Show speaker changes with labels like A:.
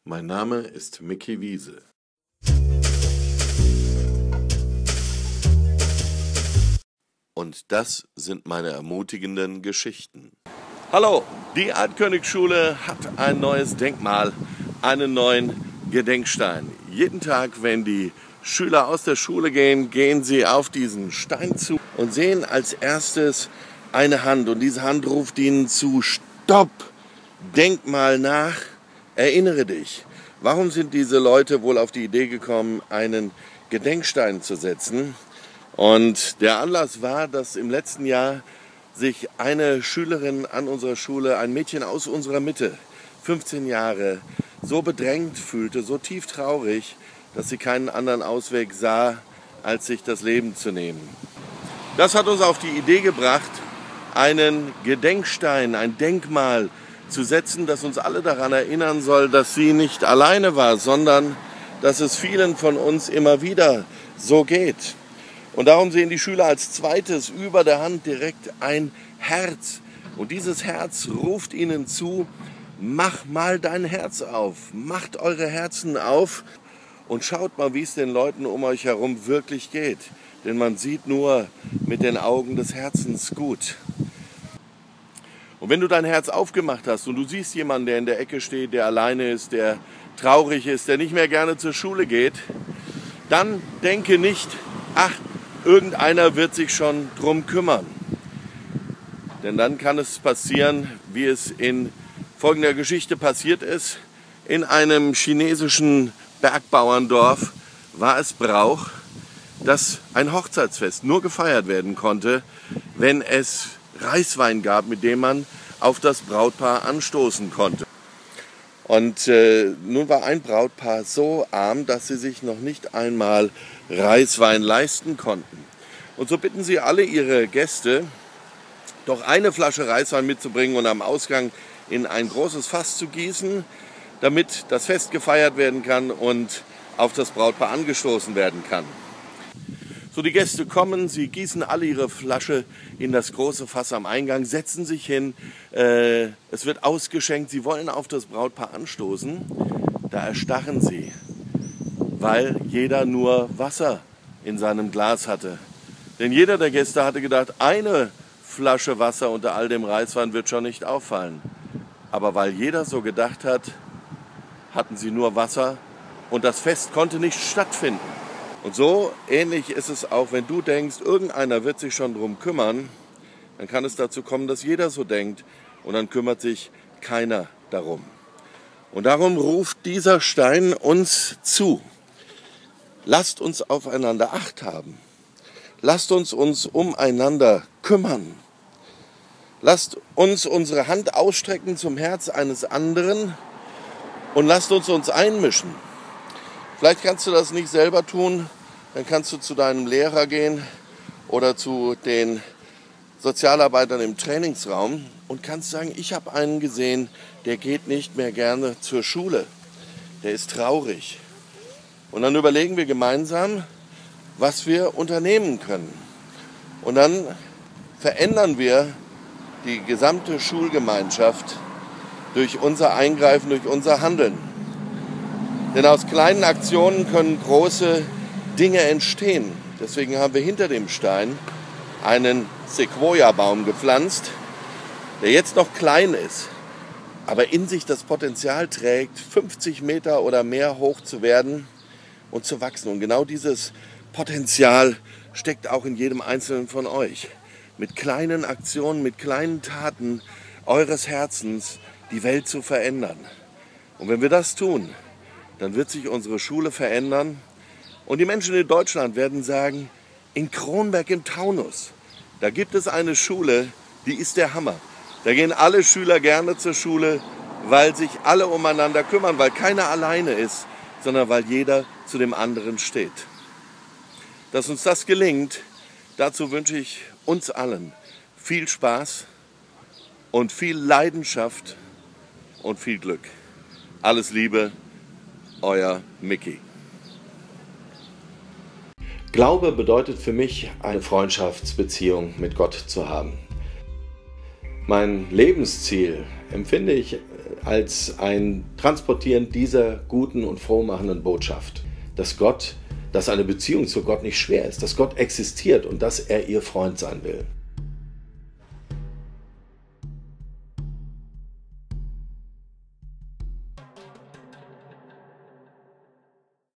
A: Mein Name ist Micky Wiese. Und das sind meine ermutigenden Geschichten. Hallo, die Altkönigsschule hat ein neues Denkmal, einen neuen Gedenkstein. Jeden Tag, wenn die Schüler aus der Schule gehen, gehen sie auf diesen Stein zu und sehen als erstes eine Hand. Und diese Hand ruft ihnen zu: Stopp! Denk mal nach, erinnere dich. Warum sind diese Leute wohl auf die Idee gekommen, einen Gedenkstein zu setzen? Und der Anlass war, dass im letzten Jahr sich eine Schülerin an unserer Schule, ein Mädchen aus unserer Mitte, 15 Jahre, so bedrängt fühlte, so tief traurig, dass sie keinen anderen Ausweg sah, als sich das Leben zu nehmen. Das hat uns auf die Idee gebracht, einen Gedenkstein, ein Denkmal zu setzen, das uns alle daran erinnern soll, dass sie nicht alleine war, sondern dass es vielen von uns immer wieder so geht. Und darum sehen die Schüler als zweites über der Hand direkt ein Herz. Und dieses Herz ruft ihnen zu: Mach mal dein Herz auf, macht eure Herzen auf und schaut mal, wie es den Leuten um euch herum wirklich geht. Denn man sieht nur mit den Augen des Herzens gut. Und wenn du dein Herz aufgemacht hast und du siehst jemanden, der in der Ecke steht, der alleine ist, der traurig ist, der nicht mehr gerne zur Schule geht, dann denke nicht: Ach, irgendeiner wird sich schon drum kümmern. Denn dann kann es passieren, wie es in folgender Geschichte passiert ist. In einem chinesischen Bergbauerndorf war es Brauch, dass ein Hochzeitsfest nur gefeiert werden konnte, wenn es Reiswein gab, mit dem man auf das Brautpaar anstoßen konnte. Und nun war ein Brautpaar so arm, dass sie sich noch nicht einmal Reiswein leisten konnten. Und so bitten sie alle ihre Gäste, doch eine Flasche Reiswein mitzubringen und am Ausgang in ein großes Fass zu gießen, damit das Fest gefeiert werden kann und auf das Brautpaar angestoßen werden kann. So, die Gäste kommen, sie gießen alle ihre Flasche in das große Fass am Eingang, setzen sich hin, es wird ausgeschenkt, sie wollen auf das Brautpaar anstoßen, da erstarren sie, weil jeder nur Wasser in seinem Glas hatte. Denn jeder der Gäste hatte gedacht, eine Flasche Wasser unter all dem Reiswein wird schon nicht auffallen. Aber weil jeder so gedacht hat, hatten sie nur Wasser und das Fest konnte nicht stattfinden. Und so ähnlich ist es auch, wenn du denkst, irgendeiner wird sich schon drum kümmern, dann kann es dazu kommen, dass jeder so denkt und dann kümmert sich keiner darum. Und darum ruft dieser Stein uns zu. Lasst uns aufeinander Acht haben. Lasst uns umeinander kümmern. Lasst uns unsere Hand ausstrecken zum Herz eines anderen und lasst uns einmischen. Vielleicht kannst du das nicht selber tun, dann kannst du zu deinem Lehrer gehen oder zu den Sozialarbeitern im Trainingsraum und kannst sagen: Ich habe einen gesehen, der geht nicht mehr gerne zur Schule, der ist traurig. Und dann überlegen wir gemeinsam, was wir unternehmen können. Und dann verändern wir die gesamte Schulgemeinschaft durch unser Eingreifen, durch unser Handeln. Denn aus kleinen Aktionen können große Dinge entstehen. Deswegen haben wir hinter dem Stein einen Sequoia-Baum gepflanzt, der jetzt noch klein ist, aber in sich das Potenzial trägt, 50 Meter oder mehr hoch zu werden und zu wachsen. Und genau dieses Potenzial steckt auch in jedem Einzelnen von euch. Mit kleinen Aktionen, mit kleinen Taten eures Herzens die Welt zu verändern. Und wenn wir das tun, dann wird sich unsere Schule verändern und die Menschen in Deutschland werden sagen: In Kronberg im Taunus, da gibt es eine Schule, die ist der Hammer. Da gehen alle Schüler gerne zur Schule, weil sich alle umeinander kümmern, weil keiner alleine ist, sondern weil jeder zu dem anderen steht. Dass uns das gelingt, dazu wünsche ich uns allen viel Spaß und viel Leidenschaft und viel Glück. Alles Liebe, euer Micky. Glaube bedeutet für mich, eine Freundschaftsbeziehung mit Gott zu haben. Mein Lebensziel empfinde ich als ein Transportieren dieser guten und frohmachenden Botschaft, dass eine Beziehung zu Gott nicht schwer ist, dass Gott existiert und dass er ihr Freund sein will.